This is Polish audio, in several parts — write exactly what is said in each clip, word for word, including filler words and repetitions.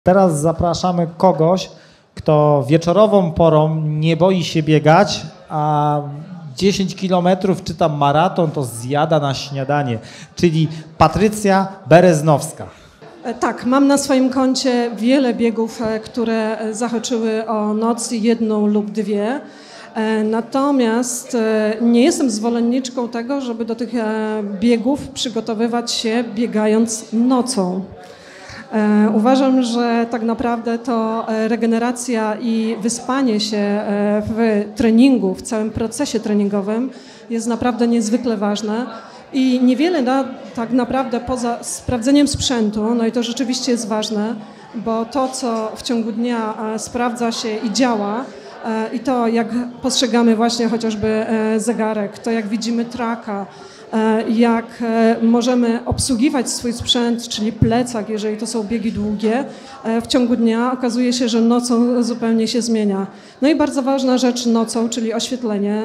Teraz zapraszamy kogoś, kto wieczorową porą nie boi się biegać, a dziesięć kilometrów czy tam maraton to zjada na śniadanie, czyli Patrycja Bereznowska. Tak, mam na swoim koncie wiele biegów, które zahaczyły o noc, jedną lub dwie. Natomiast nie jestem zwolenniczką tego, żeby do tych biegów przygotowywać się biegając nocą. Uważam, że tak naprawdę to regeneracja i wyspanie się w treningu, w całym procesie treningowym jest naprawdę niezwykle ważne i niewiele da tak naprawdę poza sprawdzeniem sprzętu, no i to rzeczywiście jest ważne, bo to, co w ciągu dnia sprawdza się i działa, i to, jak postrzegamy właśnie chociażby zegarek, to jak widzimy tracka, jak możemy obsługiwać swój sprzęt, czyli plecak, jeżeli to są biegi długie, w ciągu dnia okazuje się, że nocą zupełnie się zmienia. No i bardzo ważna rzecz nocą, czyli oświetlenie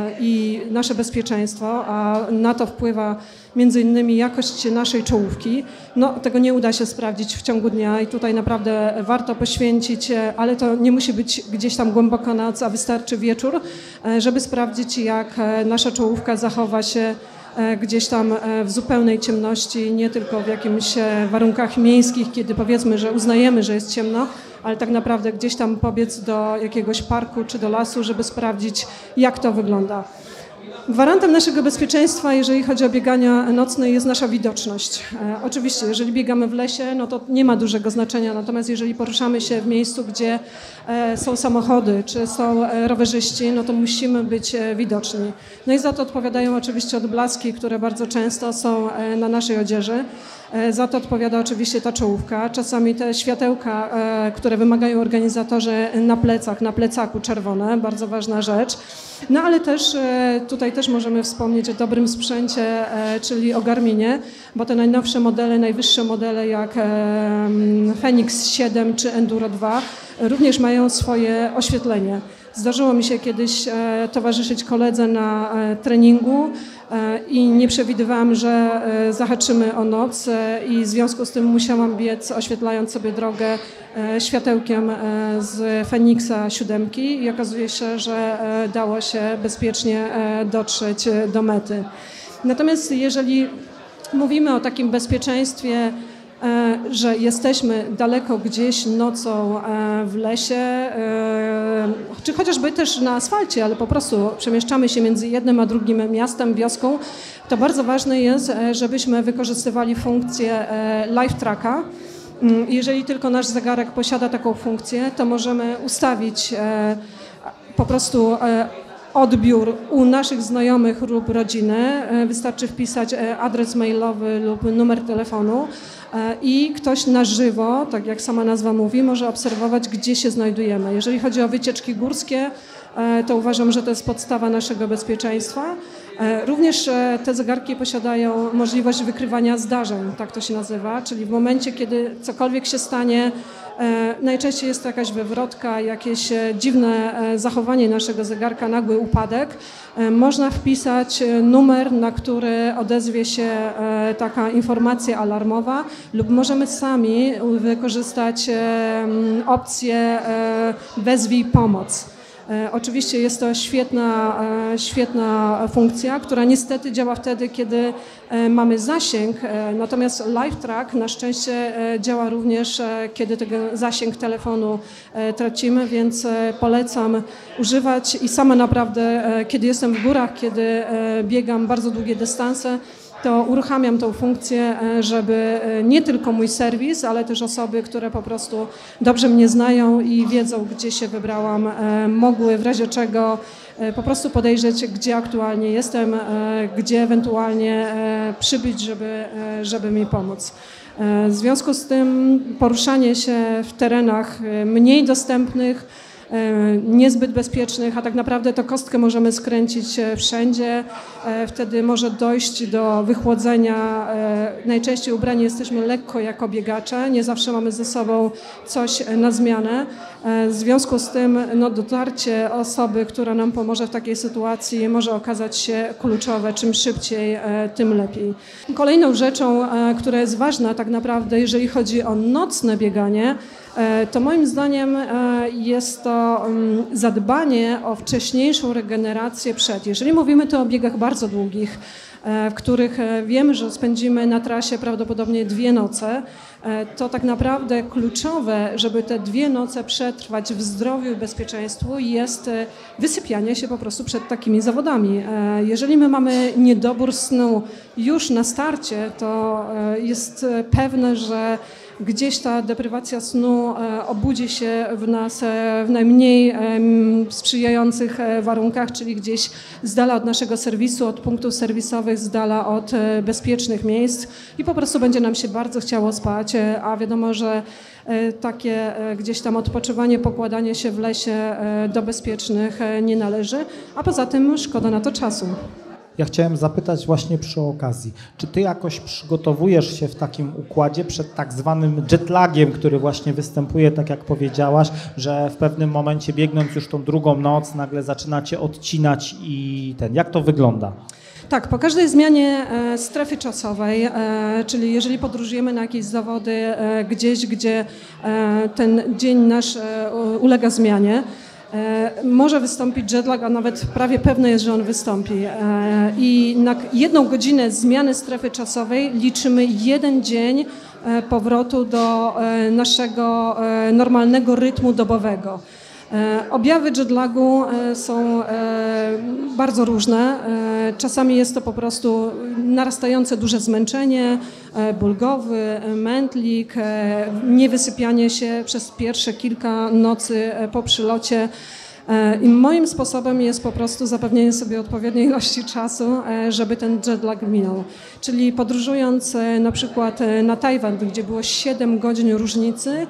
i nasze bezpieczeństwo, a na to wpływa między innymi jakość naszej czołówki. No, tego nie uda się sprawdzić w ciągu dnia i tutaj naprawdę warto poświęcić, ale to nie musi być gdzieś tam głęboko noc, a wystarczy wieczór, żeby sprawdzić, jak nasza czołówka zachowa się gdzieś tam w zupełnej ciemności, nie tylko w jakimś warunkach miejskich, kiedy powiedzmy, że uznajemy, że jest ciemno, ale tak naprawdę gdzieś tam pobiec do jakiegoś parku czy do lasu, żeby sprawdzić, jak to wygląda. Gwarantem naszego bezpieczeństwa, jeżeli chodzi o biegania nocne, jest nasza widoczność. E, oczywiście, jeżeli biegamy w lesie, no to nie ma dużego znaczenia, natomiast jeżeli poruszamy się w miejscu, gdzie e, są samochody, czy są e, rowerzyści, no to musimy być e, widoczni. No i za to odpowiadają oczywiście odblaski, które bardzo często są e, na naszej odzieży. E, za to odpowiada oczywiście ta czołówka. Czasami te światełka, e, które wymagają organizatorzy na plecach, na plecaku czerwone, bardzo ważna rzecz. No ale też e, tutaj też możemy wspomnieć o dobrym sprzęcie, e, czyli o Garminie, bo te najnowsze modele, najwyższe modele jak e, Fenix siedem czy Enduro dwa również mają swoje oświetlenie. Zdarzyło mi się kiedyś e, towarzyszyć koledze na e, treningu e, i nie przewidywałam, że e, zahaczymy o noc e, i w związku z tym musiałam biec, oświetlając sobie drogę e, światełkiem e, z Fenixa siedem i okazuje się, że e, dało się bezpiecznie e, dotrzeć do mety. Natomiast jeżeli mówimy o takim bezpieczeństwie, że jesteśmy daleko gdzieś nocą w lesie, czy chociażby też na asfalcie, ale po prostu przemieszczamy się między jednym a drugim miastem, wioską, to bardzo ważne jest, żebyśmy wykorzystywali funkcję live tracka. Jeżeli tylko nasz zegarek posiada taką funkcję, to możemy ustawić po prostu odbiór u naszych znajomych lub rodziny. Wystarczy wpisać adres mailowy lub numer telefonu i ktoś na żywo, tak jak sama nazwa mówi, może obserwować, gdzie się znajdujemy. Jeżeli chodzi o wycieczki górskie, to uważam, że to jest podstawa naszego bezpieczeństwa. Również te zegarki posiadają możliwość wykrywania zdarzeń, tak to się nazywa, czyli w momencie, kiedy cokolwiek się stanie, najczęściej jest to jakaś wywrotka, jakieś dziwne zachowanie naszego zegarka, nagły upadek. Można wpisać numer, na który odezwie się taka informacja alarmowa lub możemy sami wykorzystać opcję wezwij pomoc. Oczywiście jest to świetna, świetna funkcja, która niestety działa wtedy, kiedy mamy zasięg, natomiast live track na szczęście działa również, kiedy tego zasięg telefonu tracimy, więc polecam używać i sama naprawdę, kiedy jestem w górach, kiedy biegam bardzo długie dystanse, to uruchamiam tą funkcję, żeby nie tylko mój serwis, ale też osoby, które po prostu dobrze mnie znają i wiedzą, gdzie się wybrałam, mogły w razie czego po prostu podejrzeć, gdzie aktualnie jestem, gdzie ewentualnie przybyć, żeby, żeby mi pomóc. W związku z tym poruszanie się w terenach mniej dostępnych, niezbyt bezpiecznych, a tak naprawdę to kostkę możemy skręcić wszędzie. Wtedy może dojść do wychłodzenia. Najczęściej ubrani jesteśmy lekko jako biegacze, nie zawsze mamy ze sobą coś na zmianę. W związku z tym no, dotarcie osoby, która nam pomoże w takiej sytuacji, może okazać się kluczowe. Czym szybciej, tym lepiej. Kolejną rzeczą, która jest ważna tak naprawdę, jeżeli chodzi o nocne bieganie, to moim zdaniem jest to zadbanie o wcześniejszą regenerację przed. Jeżeli mówimy tu o biegach bardzo długich, w których wiemy, że spędzimy na trasie prawdopodobnie dwie noce, to tak naprawdę kluczowe, żeby te dwie noce przetrwać w zdrowiu i bezpieczeństwu, jest wysypianie się po prostu przed takimi zawodami. Jeżeli my mamy niedobór snu już na starcie, to jest pewne, że gdzieś ta deprywacja snu obudzi się w nas w najmniej sprzyjających warunkach, czyli gdzieś z dala od naszego serwisu, od punktów serwisowych, z dala od bezpiecznych miejsc i po prostu będzie nam się bardzo chciało spać, a wiadomo, że takie gdzieś tam odpoczywanie, pokładanie się w lesie do bezpiecznych nie należy, a poza tym szkoda na to czasu. Ja chciałem zapytać właśnie przy okazji, czy ty jakoś przygotowujesz się w takim układzie przed tak zwanym jetlagiem, który właśnie występuje, tak jak powiedziałaś, że w pewnym momencie biegnąc już tą drugą noc nagle zaczynacie odcinać i ten, jak to wygląda? Tak, po każdej zmianie e, strefy czasowej, e, czyli jeżeli podróżujemy na jakieś zawody e, gdzieś, gdzie e, ten dzień nasz e, ulega zmianie, może wystąpić jetlag, a nawet prawie pewne jest, że on wystąpi. I na jedną godzinę zmiany strefy czasowej liczymy jeden dzień powrotu do naszego normalnego rytmu dobowego. Objawy jetlagu są bardzo różne. Czasami jest to po prostu narastające duże zmęczenie, ból głowy, mętlik, niewysypianie się przez pierwsze kilka nocy po przylocie. I moim sposobem jest po prostu zapewnienie sobie odpowiedniej ilości czasu, żeby ten jetlag minął. Czyli podróżując na przykład na Tajwan, gdzie było siedem godzin różnicy,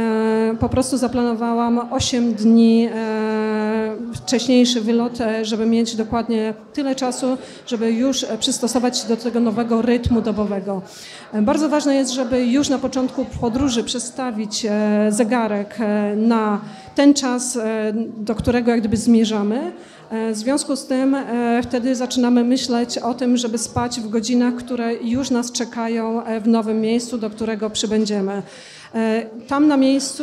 po prostu zaplanowałam osiem dni wcześniejszy wylot, żeby mieć dokładnie tyle czasu, żeby już przystosować się do tego nowego rytmu dobowego. Bardzo ważne jest, żeby już na początku podróży przestawić zegarek na ten czas, do którego jak gdyby zmierzamy. W związku z tym wtedy zaczynamy myśleć o tym, żeby spać w godzinach, które już nas czekają w nowym miejscu, do którego przybędziemy. Tam na miejscu,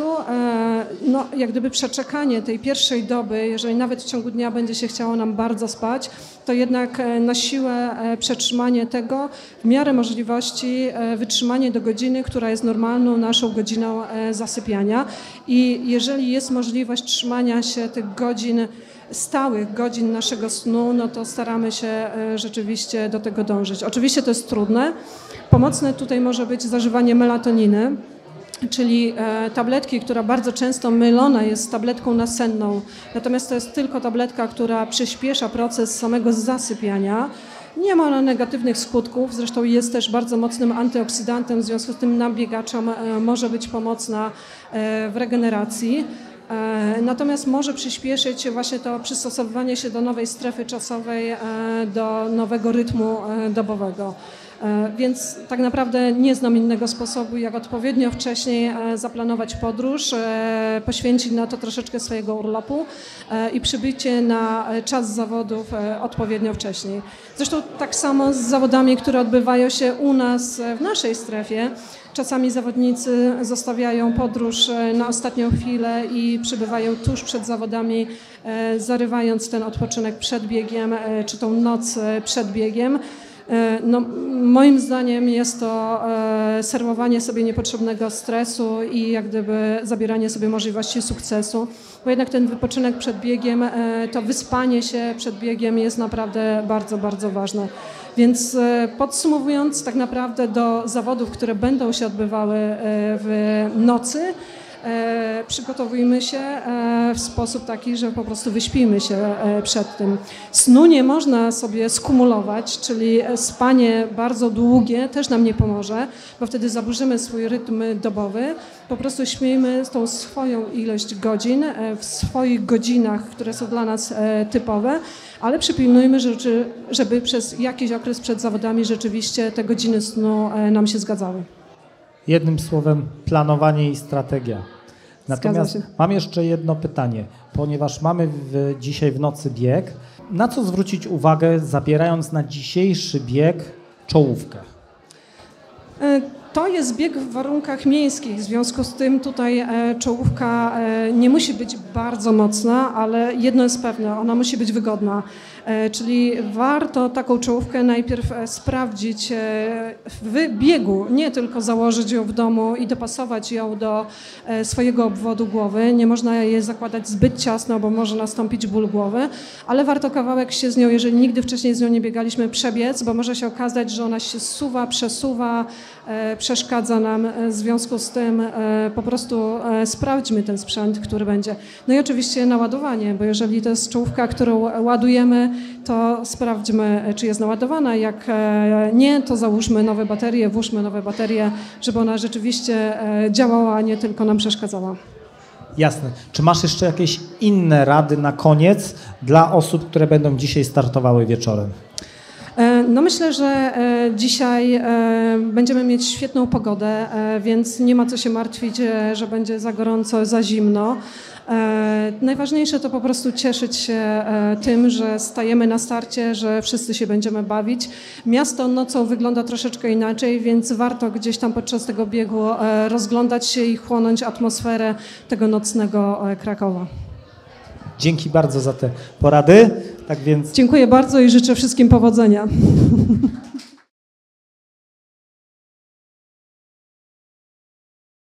no, jak gdyby przeczekanie tej pierwszej doby, jeżeli nawet w ciągu dnia będzie się chciało nam bardzo spać, to jednak na siłę przetrzymanie tego, w miarę możliwości wytrzymanie do godziny, która jest normalną naszą godziną zasypiania. I jeżeli jest możliwość trzymania się tych godzin, stałych godzin naszego snu, no to staramy się rzeczywiście do tego dążyć. Oczywiście to jest trudne. Pomocne tutaj może być zażywanie melatoniny, czyli tabletki, która bardzo często mylona jest z tabletką nasenną, natomiast to jest tylko tabletka, która przyspiesza proces samego zasypiania. Nie ma ona negatywnych skutków, zresztą jest też bardzo mocnym antyoksydantem, w związku z tym nam biegaczom może być pomocna w regeneracji. Natomiast może przyspieszyć właśnie to przystosowywanie się do nowej strefy czasowej, do nowego rytmu dobowego. Więc tak naprawdę nie znam innego sposobu, jak odpowiednio wcześniej zaplanować podróż, poświęcić na to troszeczkę swojego urlopu i przybycie na czas zawodów odpowiednio wcześniej. Zresztą tak samo z zawodami, które odbywają się u nas w naszej strefie. Czasami zawodnicy zostawiają podróż na ostatnią chwilę i przybywają tuż przed zawodami, zarywając ten odpoczynek przed biegiem, czy tą noc przed biegiem. No, moim zdaniem jest to serwowanie sobie niepotrzebnego stresu i jak gdyby zabieranie sobie możliwości sukcesu, bo jednak ten wypoczynek przed biegiem, to wyspanie się przed biegiem jest naprawdę bardzo, bardzo ważne. Więc podsumowując, tak naprawdę do zawodów, które będą się odbywały w nocy, E, przygotowujmy się e, w sposób taki, że po prostu wyśpimy się e, przed tym. Snu nie można sobie skumulować, czyli spanie bardzo długie też nam nie pomoże, bo wtedy zaburzymy swój rytm dobowy. Po prostu śpijmy tą swoją ilość godzin e, w swoich godzinach, które są dla nas e, typowe, ale przypilnujmy, żeby, żeby przez jakiś okres przed zawodami rzeczywiście te godziny snu e, nam się zgadzały. Jednym słowem planowanie i strategia. Natomiast mam jeszcze jedno pytanie, ponieważ mamy w, dzisiaj w nocy bieg. Na co zwrócić uwagę, zabierając na dzisiejszy bieg czołówkę? To jest bieg w warunkach miejskich, w związku z tym tutaj e, czołówka e, nie musi być bardzo mocna, ale jedno jest pewne, ona musi być wygodna. E, czyli warto taką czołówkę najpierw e, sprawdzić e, w biegu, nie tylko założyć ją w domu i dopasować ją do e, swojego obwodu głowy. Nie można jej zakładać zbyt ciasno, bo może nastąpić ból głowy, ale warto kawałek się z nią, jeżeli nigdy wcześniej z nią nie biegaliśmy, przebiec, bo może się okazać, że ona się zsuwa, przesuwa, e, przeszkadza nam. W związku z tym e, po prostu e, sprawdźmy ten sprzęt, który będzie. No i oczywiście naładowanie, bo jeżeli to jest czołówka, którą ładujemy, to sprawdźmy, czy jest naładowana. Jak e, nie, to załóżmy nowe baterie, włóżmy nowe baterie, żeby ona rzeczywiście e, działała, a nie tylko nam przeszkadzała. Jasne. Czy masz jeszcze jakieś inne rady na koniec dla osób, które będą dzisiaj startowały wieczorem? No myślę, że dzisiaj będziemy mieć świetną pogodę, więc nie ma co się martwić, że będzie za gorąco, za zimno. Najważniejsze to po prostu cieszyć się tym, że stajemy na starcie, że wszyscy się będziemy bawić. Miasto nocą wygląda troszeczkę inaczej, więc warto gdzieś tam podczas tego biegu rozglądać się i chłonąć atmosferę tego nocnego Krakowa. Dzięki bardzo za te porady. Tak więc... Dziękuję bardzo i życzę wszystkim powodzenia.